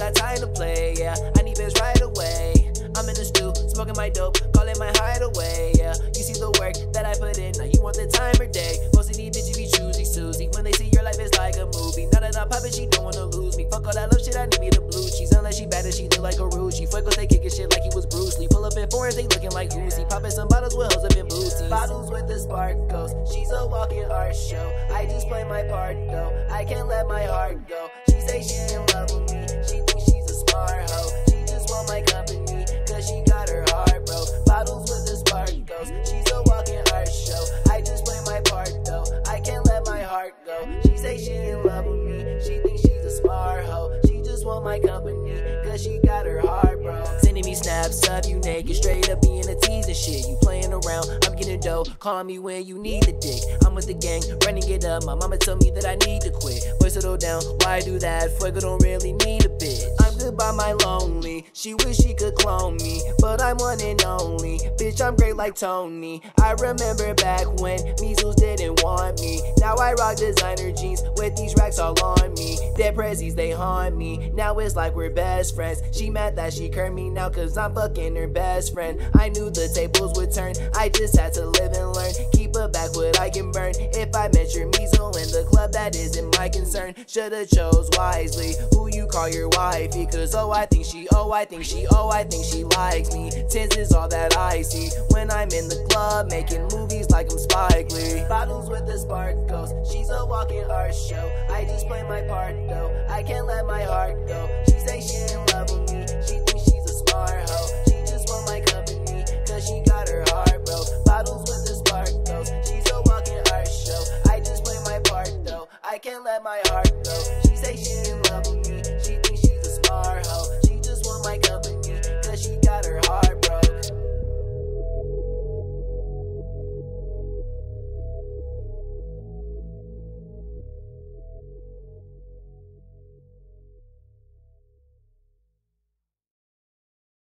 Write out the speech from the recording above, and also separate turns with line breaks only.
got time to play, yeah. I need this right away. I'm in the stew, smoking my dope, call it my hideaway, yeah. You see the work that I put in, now you want the time or day. Most of these bitches be choosy Susie. When they see your life is like a movie. Now that I'm poppin', she don't wanna lose me. Fuck all that love shit, I need me the blue cheese. Unless she bad and she look like a Ruchi. Fuegos, they kickin' shit like he was Bruce Lee. Pull up in foreigns, they looking like Lucy. Poppin' some bottles with hoes up in booties. Bottles with the sparkles, she's a walking art show. I just play my part though, I can't let my heart go. She say she in love with me, she thinks she's a smart hoe. She just want my company, cause she got her heart broke. Bottles with the sparkles, she's a walking art show. I just play my part though, I can't let my heart go. She say she in love with me, she thinks she's a smart hoe. She just want my company, cause she got her heart broke. Sending me snaps of you naked, straight up being a tease and shit. You playing around, I'm getting dough, call me when you need the dick. I'm with the gang, running it up, my mama told me that I need to quit. Boy, settle down, why do that? Fuego don't really need a bitch. I'm good by my lonely, she wish she could clone me, but I'm one and only. Bitch, I'm great like Tony. I remember back when measles didn't want me. Now I rock designer jeans with these racks all on me. Dead prezzies, they haunt me. Now it's like we're best friends. She mad that she curved me now cause I'm fucking her best friend. I knew the tables would turn, I just had to live and learn. Keep her back what I can burn. If I met your measle in the club, that isn't my concern. Shoulda chose wisely who you call your wifey. Cause I think she likes me. Tens is all that I see when I'm in the club making movies like I'm Spike Lee. Bottles with the sparkles, she's a walking art show. I just play my part though, I can't let my heart go. She say she in love with me, she thinks she's a smart hoe. She just want my company, cause she got her heart broke. Bottles with the sparkles, she's a walking art show. I just play my part though, I can't let my heart go. She say she